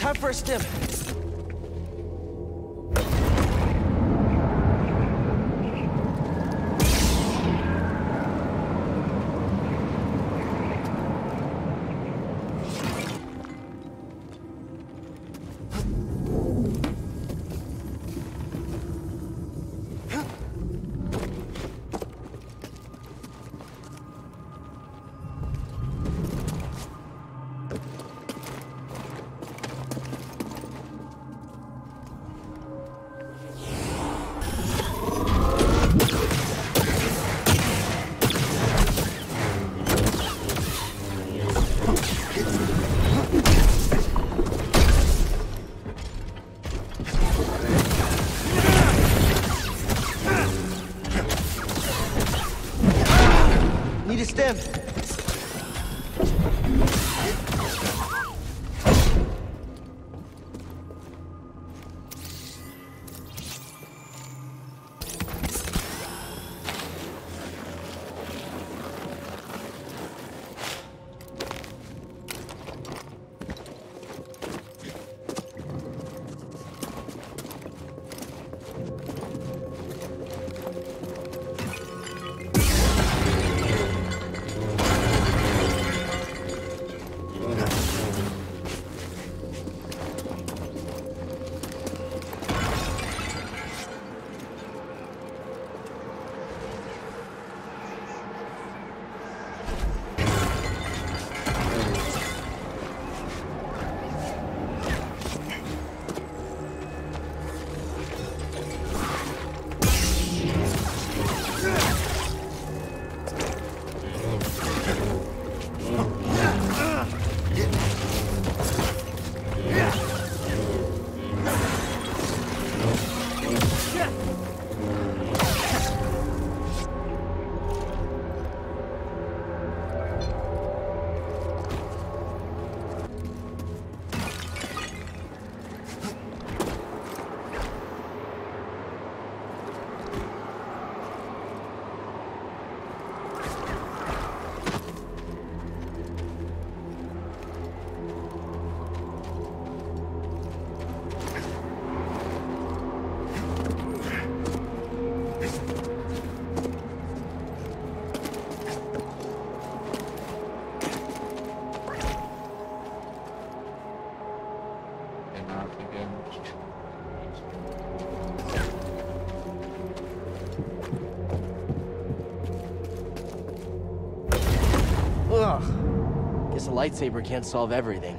Time for a stim. Need a stim. Ugh. Guess a lightsaber can't solve everything.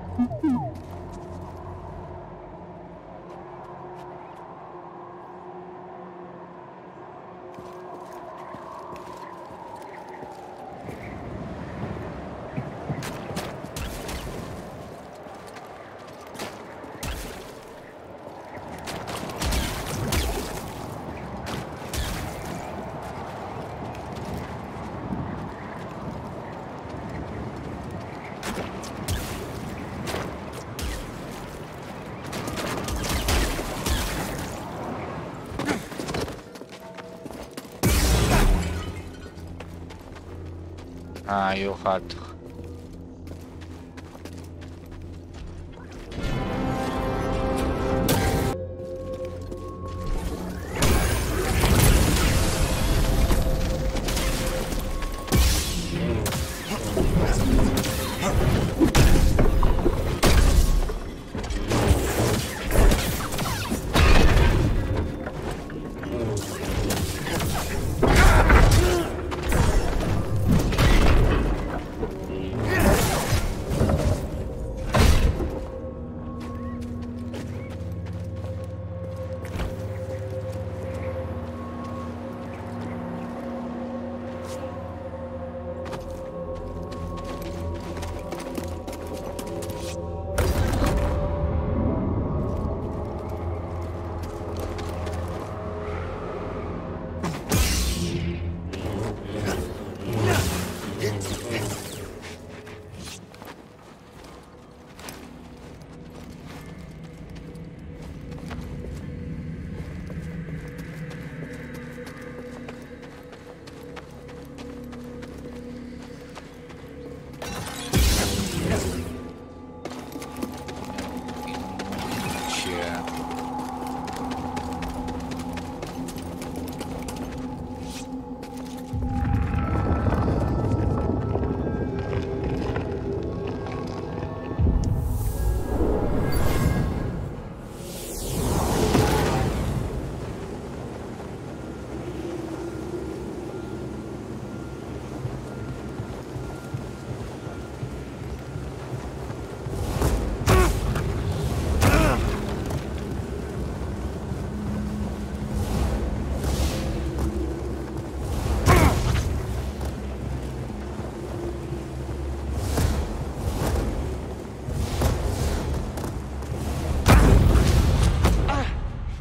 Ah, e o rato.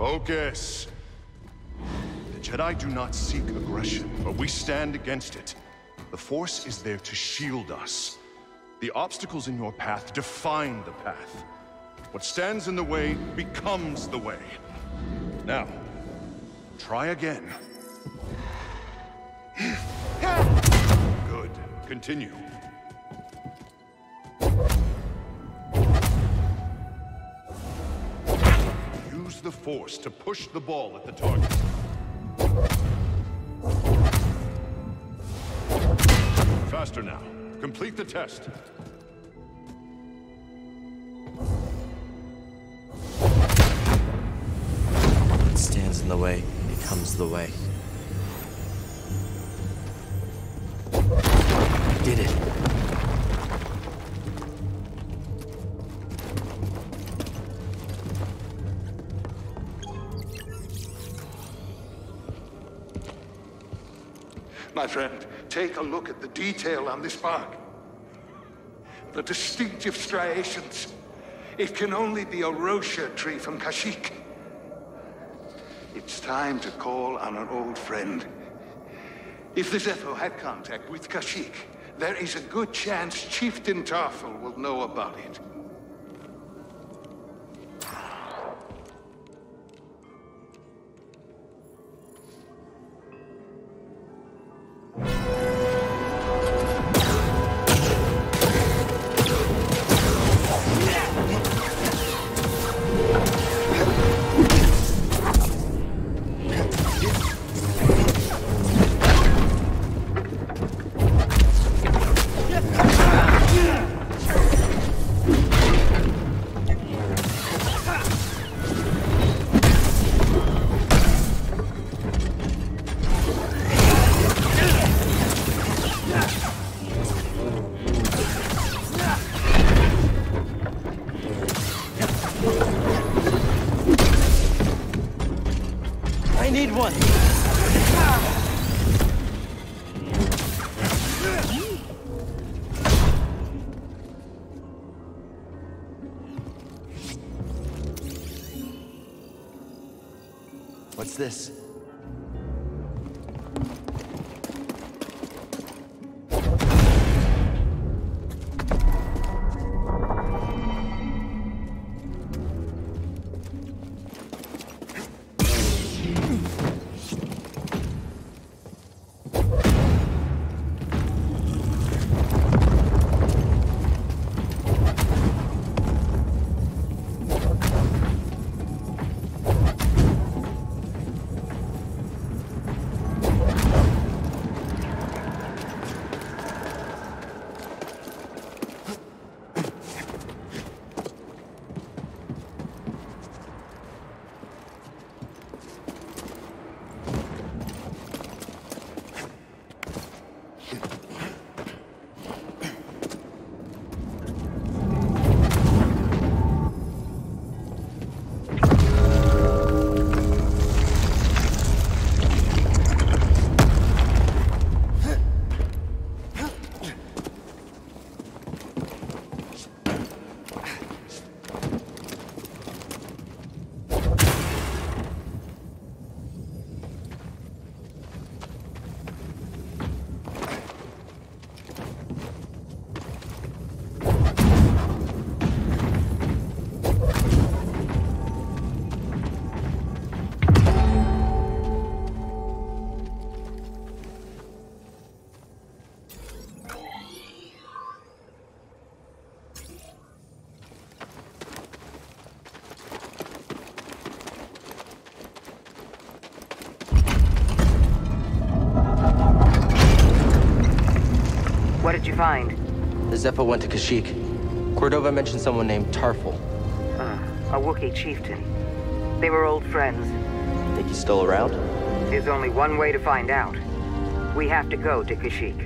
Focus. The Jedi do not seek aggression, but we stand against it. The Force is there to shield us. The obstacles in your path define the path. What stands in the way becomes the way. Now, try again. Good. Continue. Use the Force to push the ball at the target. Faster now. Complete the test. What stands in the way becomes the way. I did it. My friend, take a look at the detail on this bark. The distinctive striations. It can only be a Roshar tree from Kashyyyk. It's time to call on an old friend. If the Zeffo had contact with Kashyyyk, there is a good chance Chieftain Tarful will know about it. I need one. What's this? What did you find? The Zeffo went to Kashyyyk. Cordova mentioned someone named Tarful. A Wookiee chieftain. They were old friends. Think he's still around? There's only one way to find out. We have to go to Kashyyyk.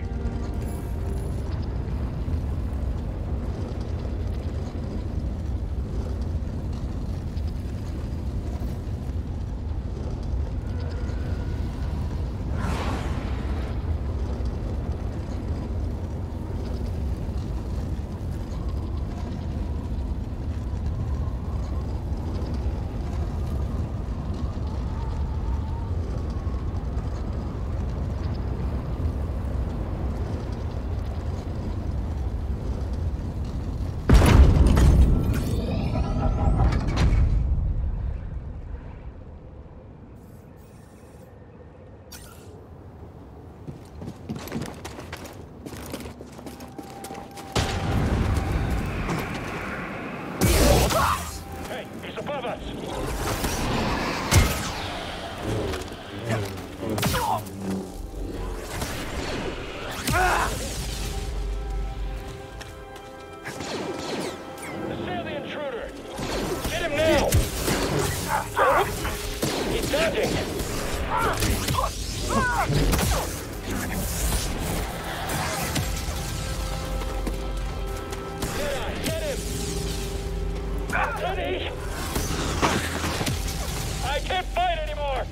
I can't fight anymore!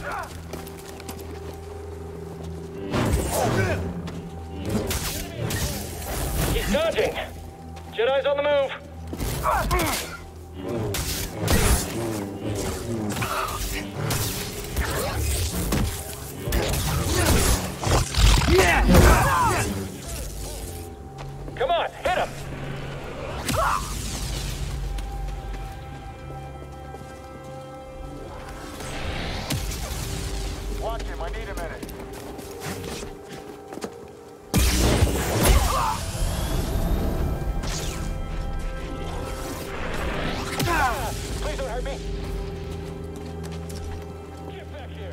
He's dodging! Jedi's on the move! Come on, hit him! Watch him, I need a minute. Please don't hurt me! Get back here!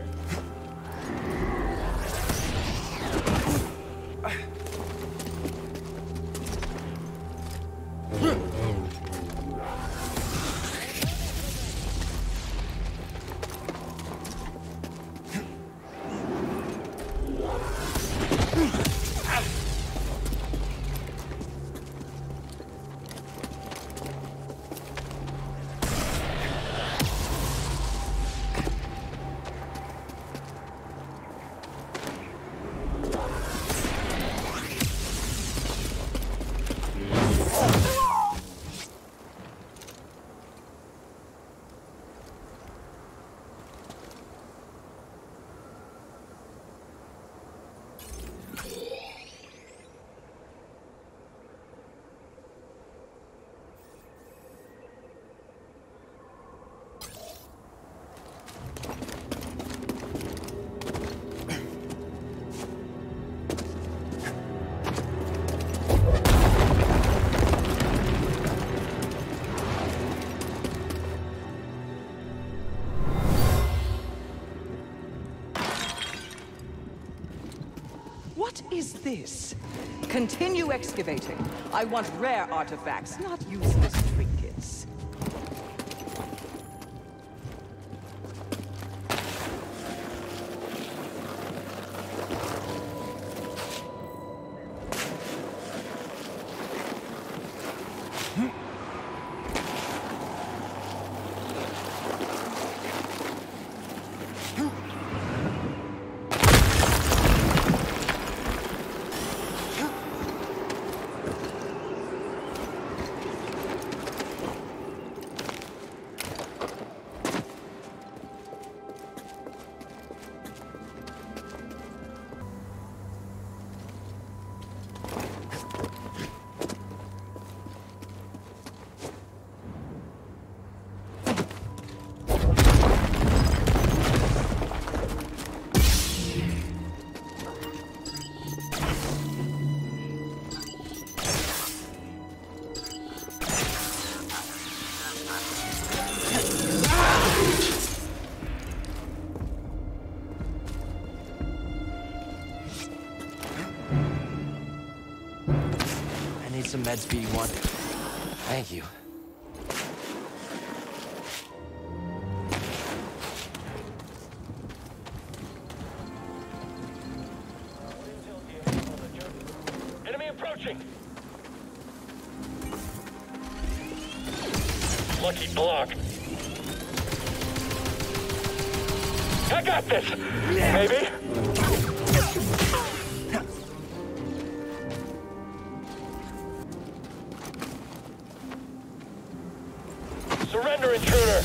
What is this? Continue excavating. I want rare artifacts, not useless trinkets. Some meds, BD1. Thank you. Enemy approaching! Lucky block. I got this! Maybe? Surrender, intruder!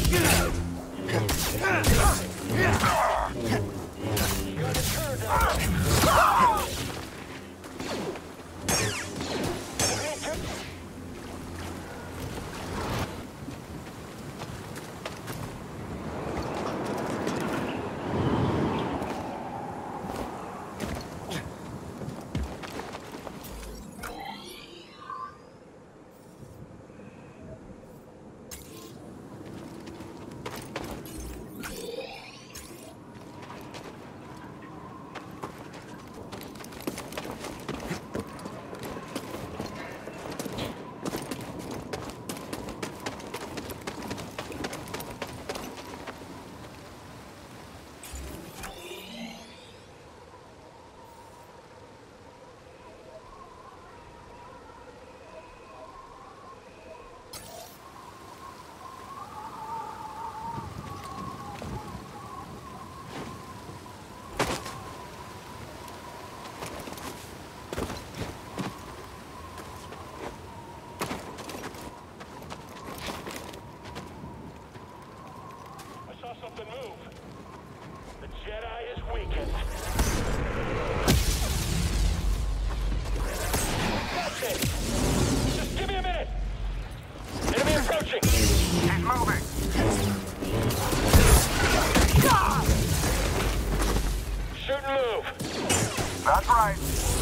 right.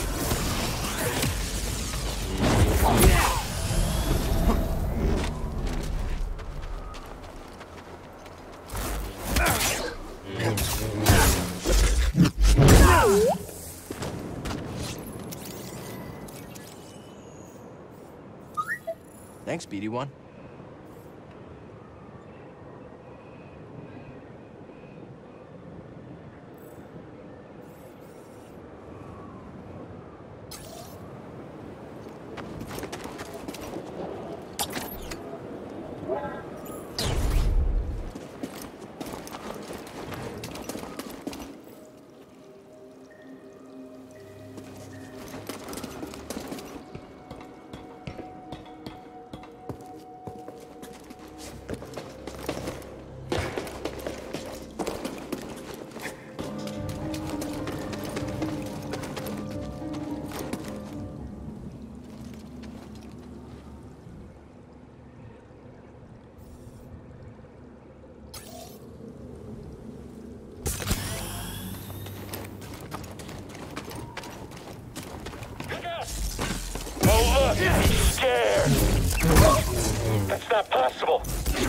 Thanks, BD1. Oh, look! He's scared! That's not possible!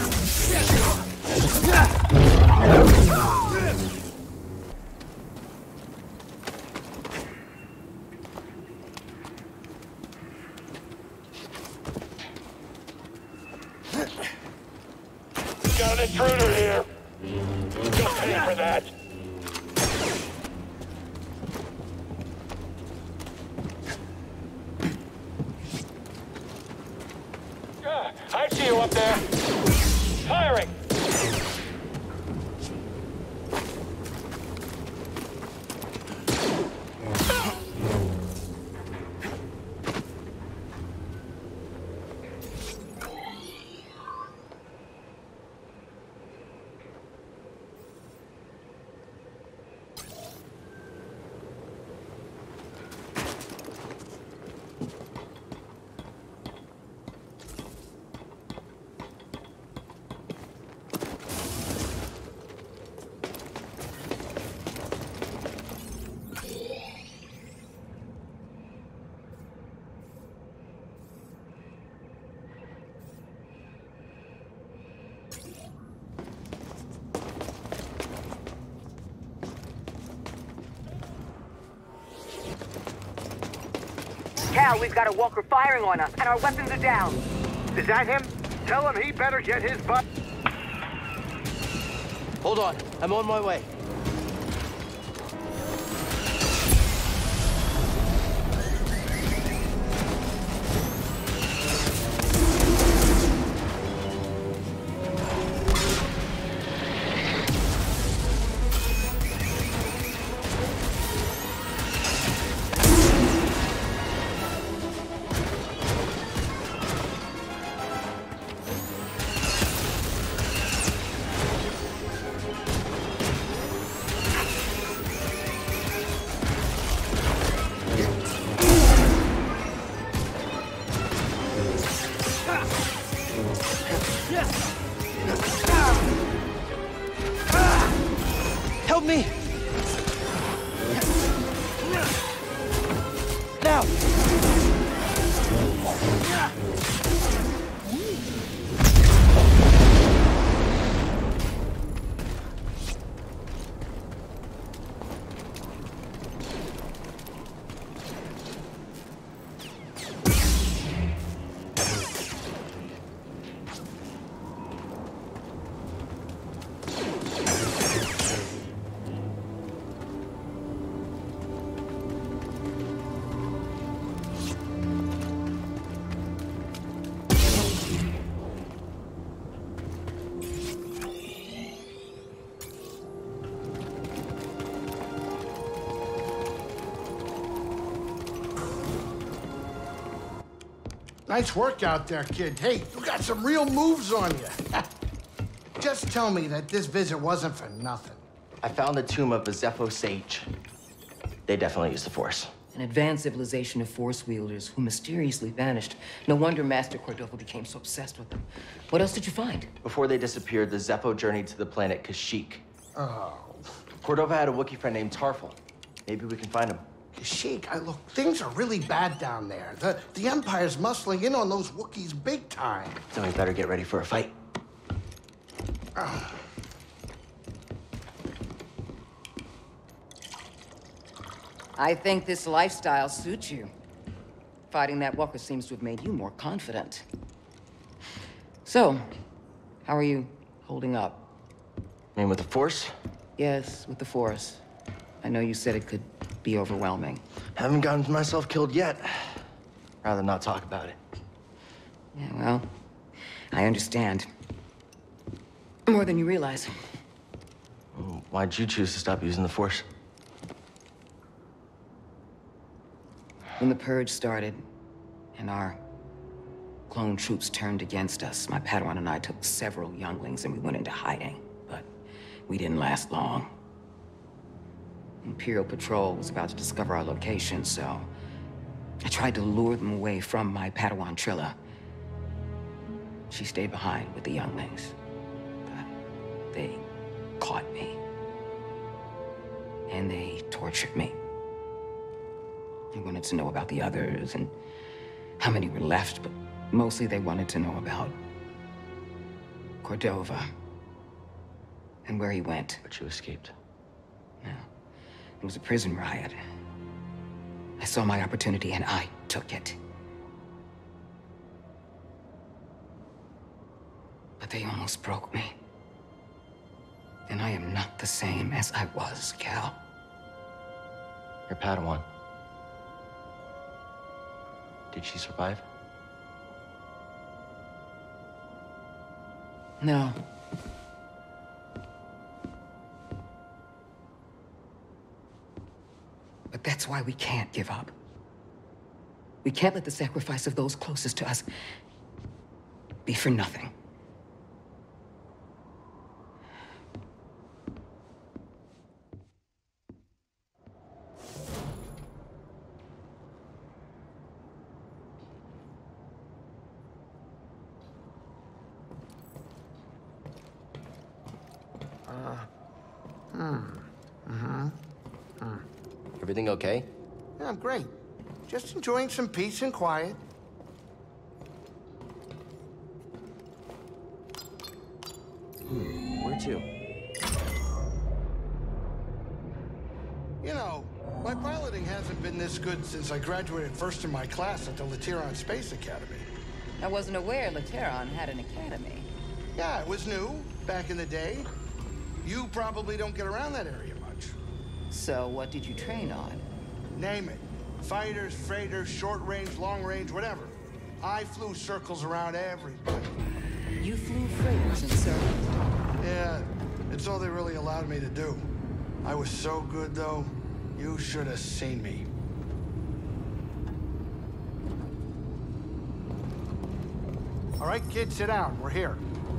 Got an intruder here! Don't pay for that! I see you up there! Firing! Cal, we've got a walker firing on us, and our weapons are down. Is that him? Tell him he better get his butt. Hold on, I'm on my way. Help me! Now! Nice work out there, kid. Hey, you got some real moves on you. Just tell me that this visit wasn't for nothing. I found the tomb of a Zepho sage. They definitely used the Force. An advanced civilization of Force wielders who mysteriously vanished. No wonder Master Cordova became so obsessed with them. What else did you find? Before they disappeared, the Zepho journeyed to the planet Kashyyyk. Oh. Cordova had a Wookiee friend named Tarful. Maybe we can find him. Kashyyyk, look, things are really bad down there. The Empire's muscling in on those Wookiees big time. So we better get ready for a fight. I think this lifestyle suits you. Fighting that walker seems to have made you more confident. So, how are you holding up? I mean, with the Force? Yes, with the Force. I know you said it could be overwhelming. Haven't gotten myself killed yet. Rather not talk about it. Yeah, well, I understand. More than you realize. Why'd you choose to stop using the Force? When the Purge started, and our clone troops turned against us, my Padawan and I took several younglings and we went into hiding. But we didn't last long. Imperial Patrol was about to discover our location, so I tried to lure them away from my Padawan Trilla. She stayed behind with the younglings, but they caught me. And they tortured me. They wanted to know about the others and how many were left, but mostly they wanted to know about Cordova and where he went. But you escaped. No. It was a prison riot. I saw my opportunity and I took it. But they almost broke me. And I am not the same as I was, Cal. Your Padawan. Did she survive? No. But that's why we can't give up. We can't let the sacrifice of those closest to us be for nothing. Everything okay? Yeah, I'm great. Just enjoying some peace and quiet. Where to? You know, my piloting hasn't been this good since I graduated first in my class at the Lateron Space Academy. I wasn't aware Lateron had an academy. Yeah, it was new, back in the day. You probably don't get around that area much. So what did you train on? Name it. Fighters, freighters, short range, long range, whatever. I flew circles around everybody. You flew freighters in circles. Yeah, it's all they really allowed me to do. I was so good, though. You should have seen me. All right, kids, sit down. We're here.